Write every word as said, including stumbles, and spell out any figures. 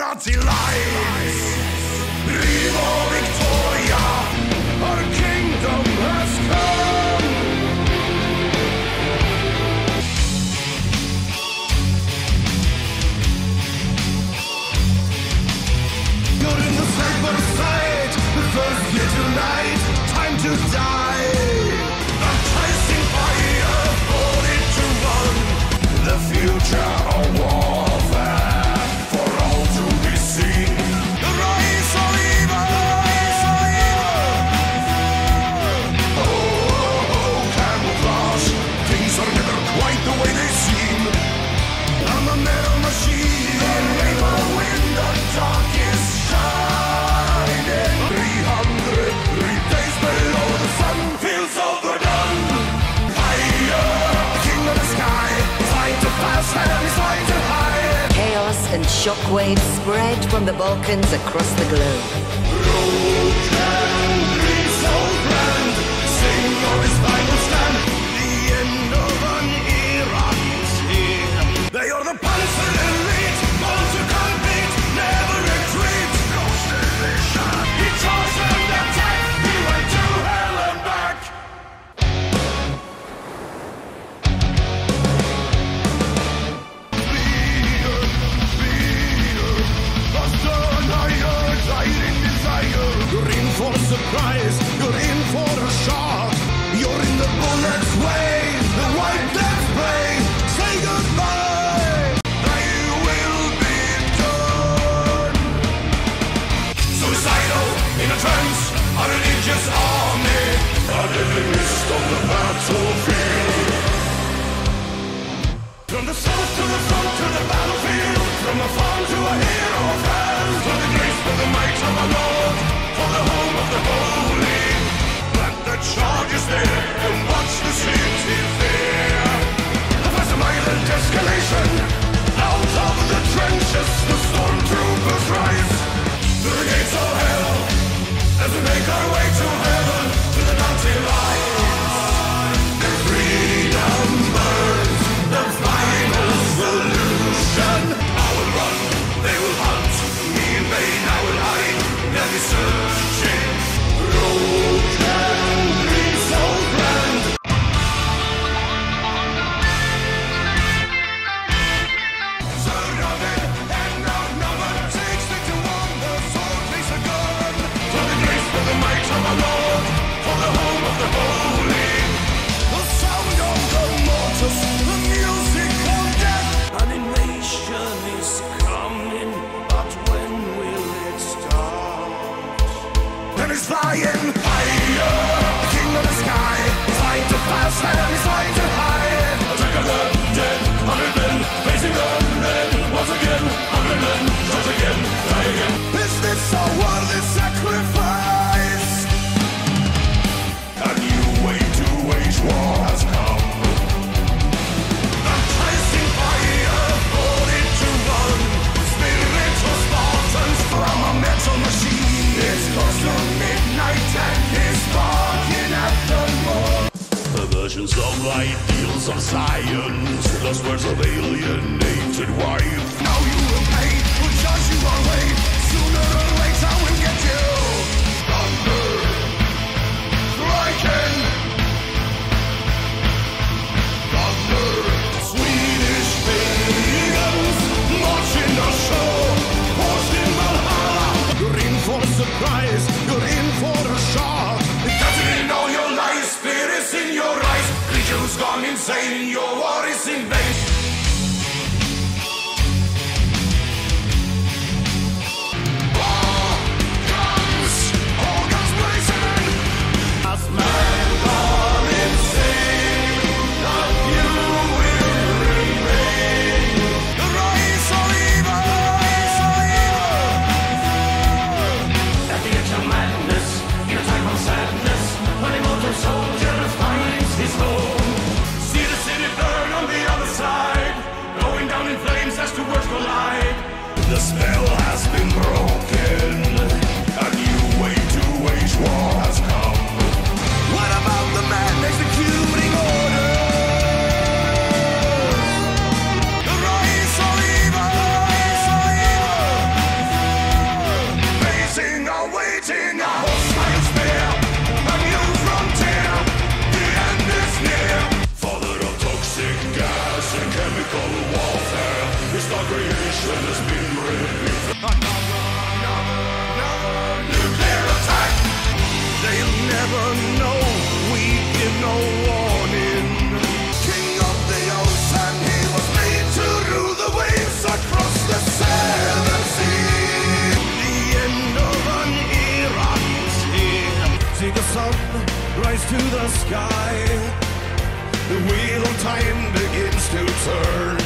Nazi lies. Viva Victoria, our kingdom has come. You're in the cyber side, the first year tonight, time to die. Enticing fire, for it to run. The future of warfare, for all to be seen. The rise of evil. Oh, oh, oh, camouflage. Things are never quite the way they seem. I'm a metal machine. The rainbow in the dark is shining. three hundred three days below the sun feels overdone. Fire, king of the sky, flying too fast and he's flying too high. Chaos and shockwaves spread from the Balkans across the globe. Who can be so grand? Sing of his final stand. The end of an era is here. They are the Panzer elite, born to compete, never retreat. No sedition. He charged and attacked. He went to hell and back. Fear, fear, a stern higher, guiding desire. You're in for a surprise, you're in for a shock. You're in the bullet's way, the white death play. Say goodbye, they will be done. Suicidal, in a trance, a religious army. A living mist on the battlefield. From the south to the front to the battlefield, from a farm to a hero fan, for the grace, for the might of our Lord, for the home of the holy. Plant the charges there and watch the city there. A first violent escalation, out of the trenches the stormtroopers rise. Through the gates of hell, as we make our way to heaven, to the Nazi lines. The freedom burns, the final solution. I will run, they will hunt, me in vain I will hide. They'll be searching. Who can be so grand? Surrounded and outnumbered, sixty to one, the sword takes a gun. For the grace, for the might of our Lord, for the home of the holy. The sound of the mortals, the music of death. An invasion is coming, but when will it start? And he's flying higher, king of the sky, flying too fast and he's flying too high. Attack of the dead, hundred men, facing the dead. Once again, hundred men, shot again, die again. Is this a worthy sacrifice? A new way to wage war has come. Enticing fire, for it to run. Spiritual Spartans from a metal machine. It's close to midnight and he's barking at the moon. Perversions of ideals of science, lost words of alienated wife. Now you will pay, we'll judge you our way. Sooner or later we'll get you. Thunder, striking. Thunder, Swedish pagans, marching the show. Forced in Valhalla. You're in for a surprise, you're in for a shock. It doesn't in all your lies, fear is in your eyes. Creature's gone insane, your war is in vain. War comes, all guns blazing. As men gone insane, the few will remain. The rise of evil. At the edge of madness, in a time of sadness, when a mortal soldier finds his home. See the city burn on the other side, going down in flames as two worlds collide. The spell has been broken, a new way to wage war has come. What about the man executing orders? The rise of evil. sky. The wheel of time begins to turn.